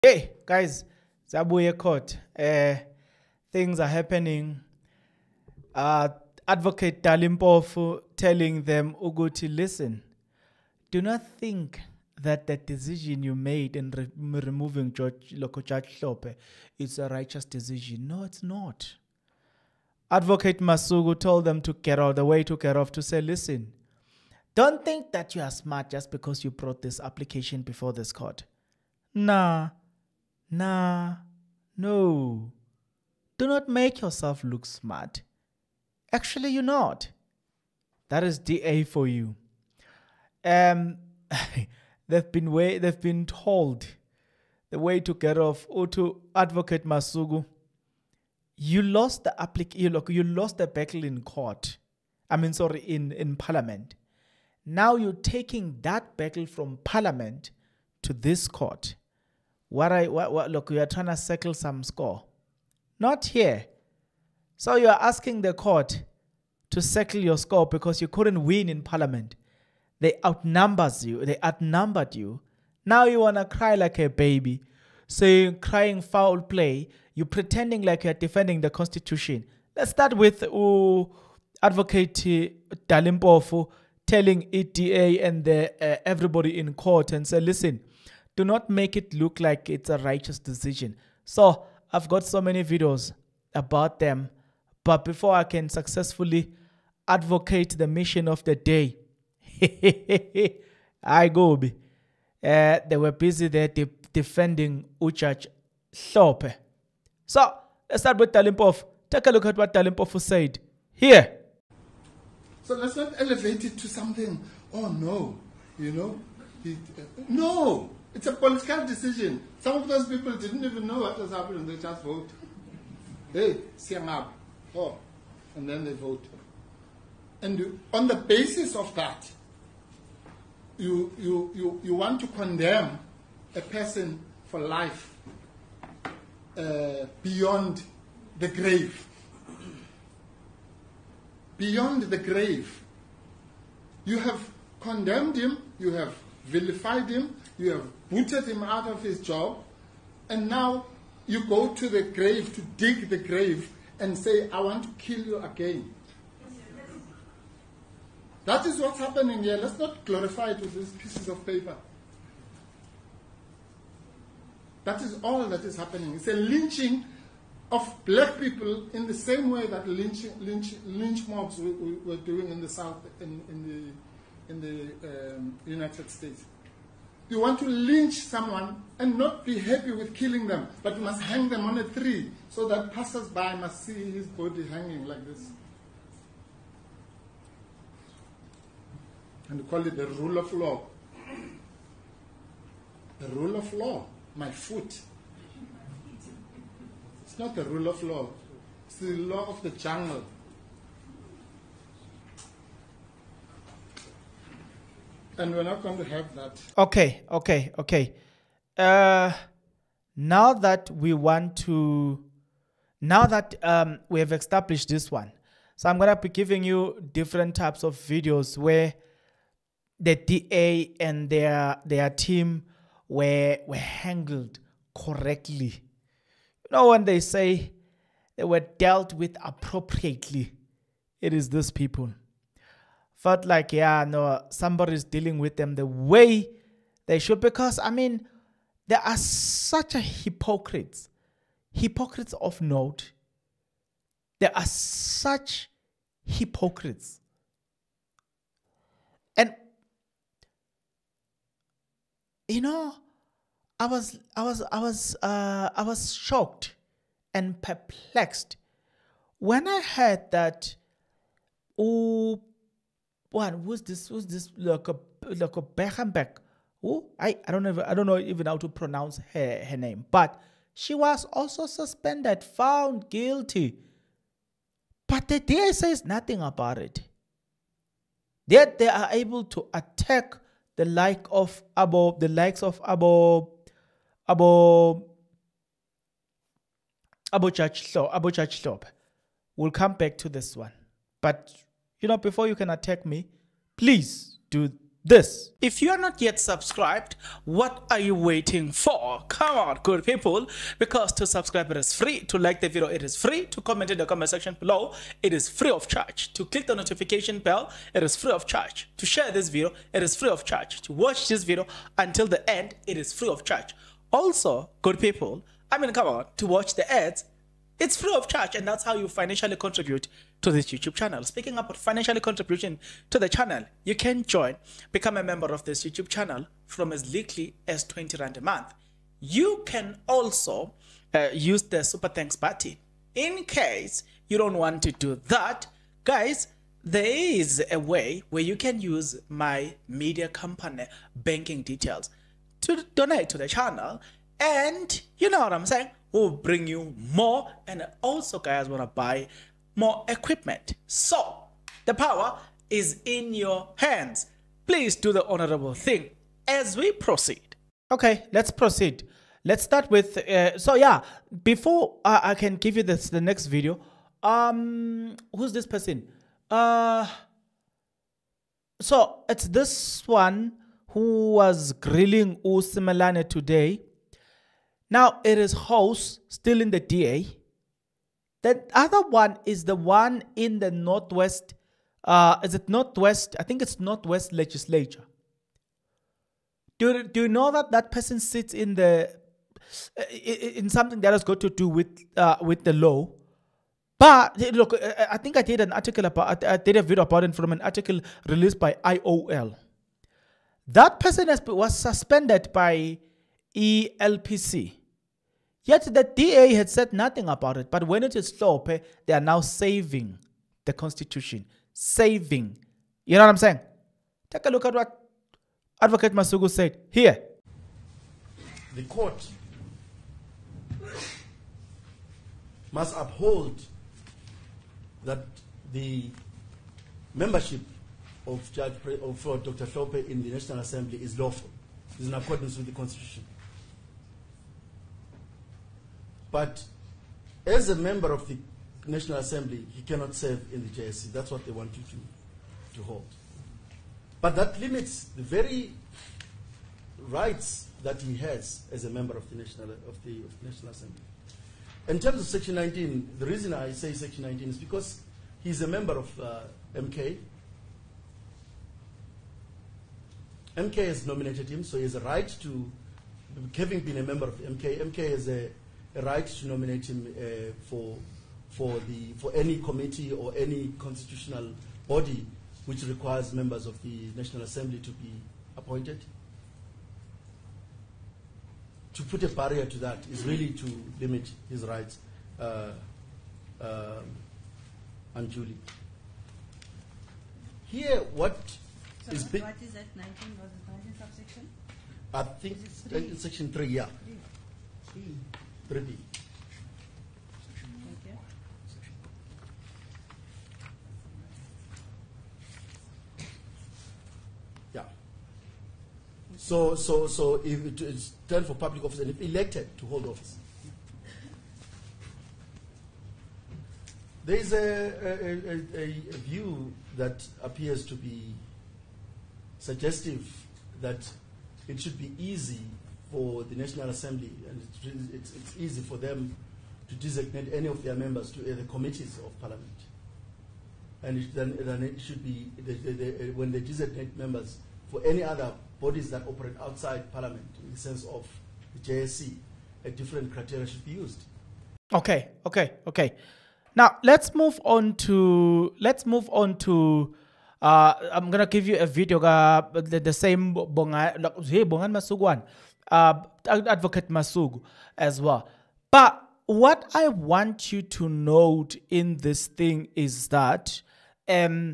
Hey guys, Zabuye court. Things are happening. Advocate Dalimpofu telling them, Uguti, listen, do not think that the decision you made in removing Local Judge Hlophe is a righteous decision. No, it's not. Advocate Masuku told them to get out, the way to get off, to say, listen, don't think that you are smart just because you brought this application before this court. Nah, no. Do not make yourself look smart. Actually, you're not. That is DA for you. They've been told the way to get off, or to Advocate Masuku. You lost the you lost the battle in court. In Parliament. Now you're taking that battle from Parliament to this court. Look, you are trying to settle some score. Not here. So you are asking the court to settle your score because you couldn't win in Parliament. They outnumbered you. Now you want to cry like a baby. So you're crying foul play. You're pretending like you're defending the Constitution. Let's start with Advocate Dalimpofu telling EDA and everybody in court and say, listen, do not make it look like it's a righteous decision. So I've got so many videos about them. But before I can successfully advocate the mission of the day, I go. They were busy there defending Judge Hlophe. So let's start with Dalimpofu. Take a look at what Dalimpofu said. Here. So let's not elevate it to something, oh no, no, it's a political decision. Some of those people didn't even know what was happening, they just vote. Hey, siang up. Oh, and then they vote. And on the basis of that, you want to condemn a person for life beyond the grave. Beyond the grave. You have condemned him, you have vilified him, you have booted him out of his job, and now you go to the grave to dig the grave and say, I want to kill you again. That is what's happening here. Let's not glorify it with these pieces of paper. That is all that is happening. It's a lynching of black people in the same way that lynch mobs were doing in the South, in the United States. You want to lynch someone and not be happy with killing them, but you must hang them on a tree so that passers-by must see his body hanging like this. And you call it the rule of law. The rule of law, my foot. It's not the rule of law. It's the law of the jungle. And we're not going to have that. Okay. Now that we have established this one, so I'm going to be giving you different types of videos where the DA and their team were handled correctly. You know, when they say they were dealt with appropriately, it is these people. Felt like, somebody's dealing with them the way they should. Because, there are such a hypocrites of note. There are such hypocrites. And, I was shocked and perplexed when I heard that, who's this like a Beckenbeck? I don't know even how to pronounce her name, but she was also suspended, found guilty. But the DA says nothing about it. Yet they are able to attack the likes of Abo Judge Hlophe. We'll come back to this one. But before you can attack me, please do this. If you are not yet subscribed, what are you waiting for? Come on, good people, because to subscribe it is free, to like the video it is free, to comment in the comment section below it is free of charge, to click the notification bell it is free of charge, to share this video it is free of charge, to watch this video until the end it is free of charge. Also, good people, I mean, come on, to watch the ads it's free of charge, and that's how you financially contribute to this YouTube channel. Speaking about financially contributing to the channel, you can become a member of this YouTube channel from as little as 20 Rand a month. You can also use the super thanks button. In case you don't want to do that, guys, there is a way where you can use my media company banking details to donate to the channel, and you know what I'm saying, we'll bring you more, and also guys want to buy more equipment. So the power is in your hands. Please do the honorable thing as we proceed. Okay, let's proceed. Let's start with so yeah, before I can give you the next video, who's this person? So it's this one who was grilling Usimelane today. Now it is House still in the DA. The other one is the one in the Northwest. Is it Northwest? I think it's Northwest Legislature. Do you know that that person sits in the in something that has got to do with the law? But look, I think I did an article about. I did a video about it from an article released by IOL. That person was suspended by ELPC. Yet the DA had said nothing about it. But when it is stop, they are now saving the Constitution. Saving. You know what I'm saying? Take a look at what Advocate Masugu said. Here. The court must uphold that the membership of Dr. Hlophe in the National Assembly is lawful. Is in accordance with the Constitution. But as a member of the National Assembly, he cannot serve in the JSC. That's what they want you to hold. But that limits the very rights that he has as a member of the National Assembly. In terms of Section 19, the reason I say Section 19 is because he's a member of MK. MK has nominated him, so he has a right to, having been a member of MK, MK has a right to nominate him for any committee or any constitutional body which requires members of the National Assembly to be appointed. To put a barrier to that is really to limit his rights unduly. Here, what so is what is that 19? Was it 19 subsection? I think it's Section 3, yeah. 3B. Okay. Yeah. So if it is stand for public office and if elected to hold office, there is a view that appears to be suggestive that it should be easy for the National Assembly, and it's easy for them to designate any of their members to the committees of Parliament. And then it should be, when they designate members for any other bodies that operate outside Parliament, in the sense of the JSC, a different criteria should be used. Okay. Now let's move on to I'm gonna give you a video the same Bongan Masugu Advocate Masugu as well. But what I want you to note in this thing is that EDA,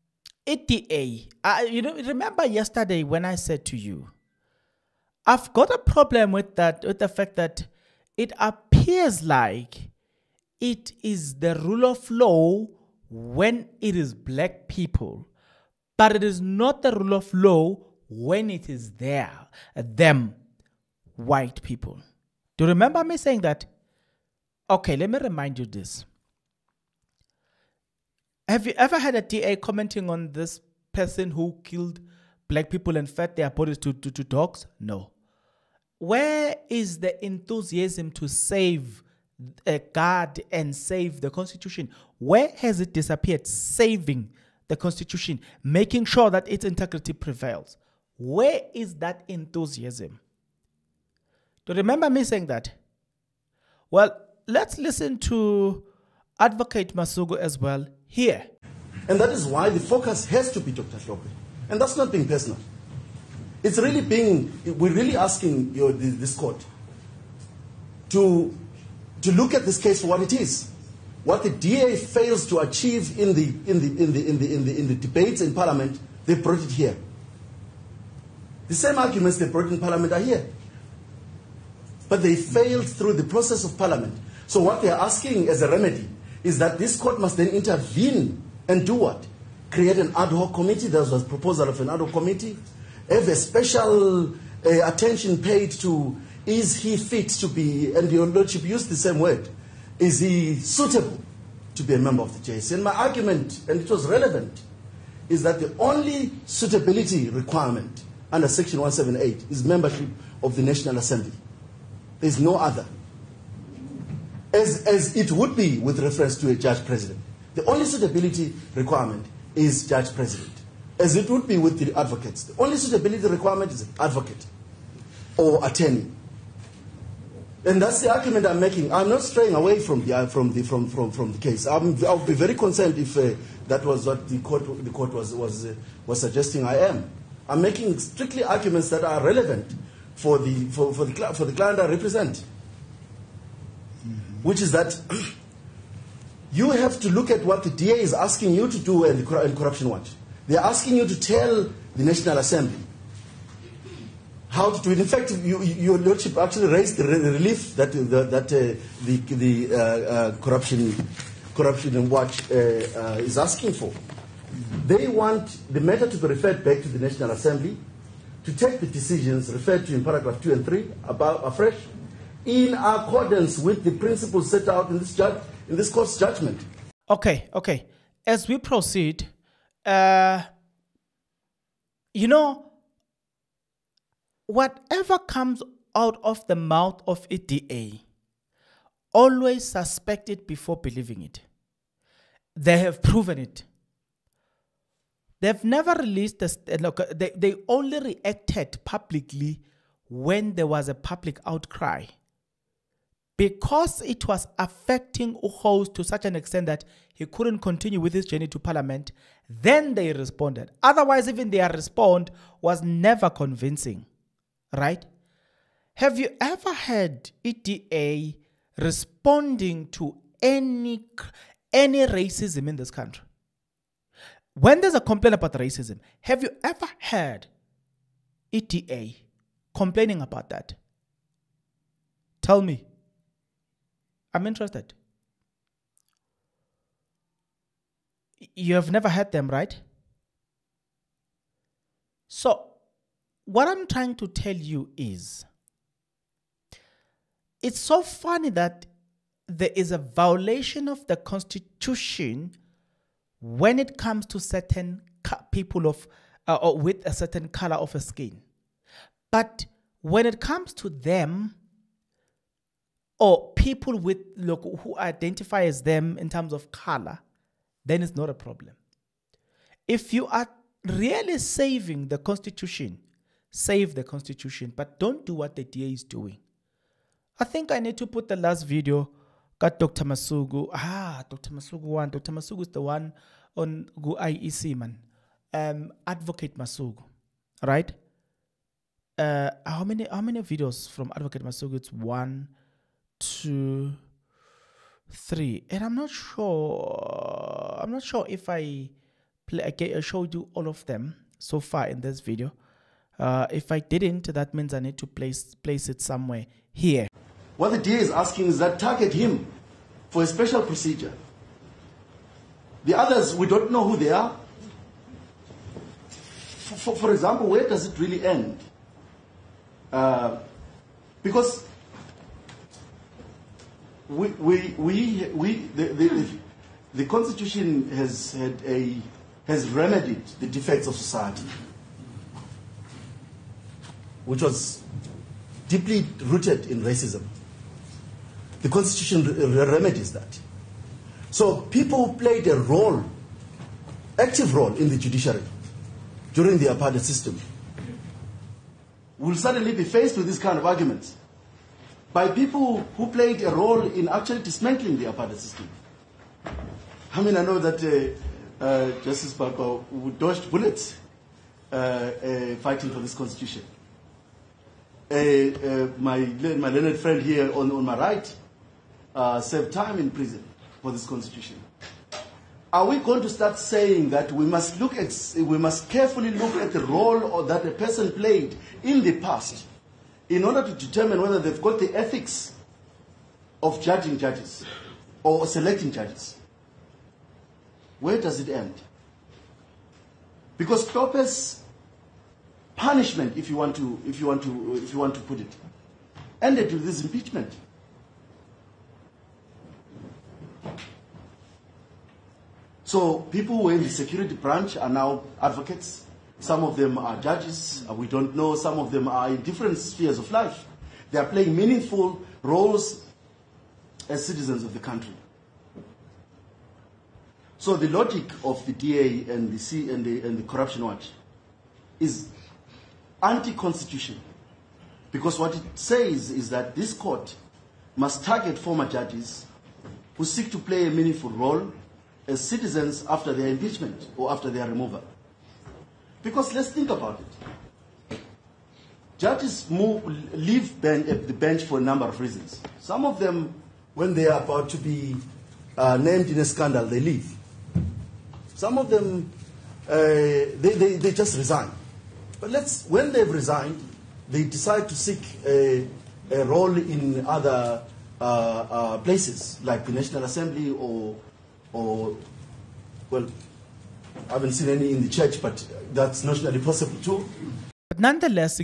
remember yesterday when I said to you, I've got a problem with the fact that it appears like it is the rule of law when it is black people, but it is not the rule of law when it is them white people. Do you remember me saying that? Okay, let me remind you this. Have you ever had a DA commenting on this person who killed black people and fed their bodies to dogs? No. Where is the enthusiasm to save guard and save the Constitution? Where has it disappeared? Saving the Constitution, making sure that its integrity prevails. Where is that enthusiasm? Do you remember me saying that? Well, let's listen to Advocate Masuku as well here. And that is why the focus has to be Dr. Hlophe. And that's not being personal. It's really we're really asking this court to look at this case for what it is. What the DA fails to achieve in the debates in Parliament, they brought it here. The same arguments they brought in Parliament are here. But they failed through the process of Parliament. So what they are asking as a remedy is that this court must then intervene and do what? Create an ad hoc committee. There was a proposal of an ad hoc committee. Have a special attention paid to, is he fit to be, and your Lordship used the same word, is he suitable to be a member of the JSE? And my argument, and it was relevant, is that the only suitability requirement under Section 178 is membership of the National Assembly. There is no other. As it would be with reference to a judge president. The only suitability requirement is judge president. As it would be with the advocates. The only suitability requirement is advocate or attorney. And that's the argument I'm making. I'm not straying away from the case. I'll be very concerned if that was what the court was suggesting I am. I'm making strictly arguments that are relevant for the client I represent. Which is that you have to look at what the DA is asking you to do and Corruption Watch. They're asking you to tell the National Assembly how to do it. In fact, your Lordship actually raised the relief that the Corruption Watch is asking for. They want the matter to be referred back to the National Assembly to take the decisions referred to in paragraph 2 and 3 about afresh, in accordance with the principles set out in this court's judgment. Okay. As we proceed, whatever comes out of the mouth of a DA, always suspect it before believing it. They have proven it. They've never released they only reacted publicly when there was a public outcry. Because it was affecting Ukhozi to such an extent that he couldn't continue with his journey to Parliament, then they responded. Otherwise, even their response was never convincing. Right? Have you ever heard EDA responding to any racism in this country? When there's a complaint about racism, have you ever heard EDA complaining about that? Tell me. I'm interested. You have never heard them, right? So, what I'm trying to tell you is, it's so funny that there is a violation of the Constitution when it comes to certain people or with a certain color of a skin. But when it comes to them, or people who identify as them in terms of color, then it's not a problem. If you are really saving the Constitution, save the Constitution, but don't do what the DA is doing. I think I need to put the last video. Got Dr. Masuku. Dr. Masuku one. Dr. Masuku is the one on IEC, man. Advocate Masuku, right? How many videos from Advocate Masuku? It's 1, 2, 3, and I'm not sure if I showed you all of them so far in this video. If I didn't, that means I need to place it somewhere here. What the DA is asking is that target him for a special procedure. The others, we don't know who they are. For example, where does it really end? Because the Constitution has remedied the defects of society. which was deeply rooted in racism. The Constitution remedies that. So people who played a role, active role in the judiciary during the apartheid system will suddenly be faced with this kind of arguments by people who played a role in actually dismantling the apartheid system. I mean, I know that Justice Baba dodged bullets fighting for this constitution. My learned friend here on my right served time in prison for this constitution. Are we going to start saying that we must carefully look at the role that a person played in the past in order to determine whether they've got the ethics of judging judges or selecting judges? Where does it end? Because Kloppe's punishment, if you want to put it, ended with this impeachment. So people who were in the security branch are now advocates. Some of them are judges. We don't know. Some of them are in different spheres of life. They are playing meaningful roles as citizens of the country. So the logic of the DA and the Corruption Watch is anti-constitutional, because what it says is that this court must target former judges who seek to play a meaningful role as citizens after their impeachment or after their removal. Because let's think about it. Judges leave the bench for a number of reasons. Some of them, when they are about to be named in a scandal, they leave. Some of them, they just resign. But when they've resigned, they decide to seek a role in other places, like the National Assembly or, well, I haven't seen any in the church, but that's nationally possible too. But nonetheless,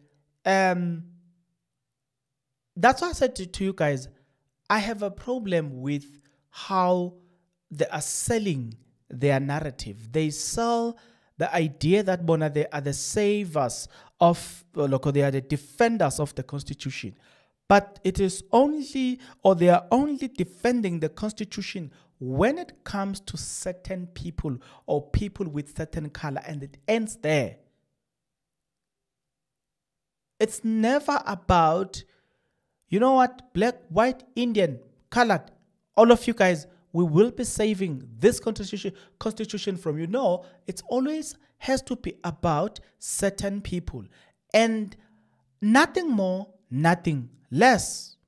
that's why I said to you guys, I have a problem with how they are selling their narrative. They sell the idea that they are the savers of, they are the defenders of the Constitution. But it is only, or they are only defending the Constitution when it comes to certain people or people with certain color, and it ends there. It's never about, you know what, black, white, Indian, colored, all of you guys, we will be saving this constitution from you. No, it always has to be about certain people and nothing more, nothing less.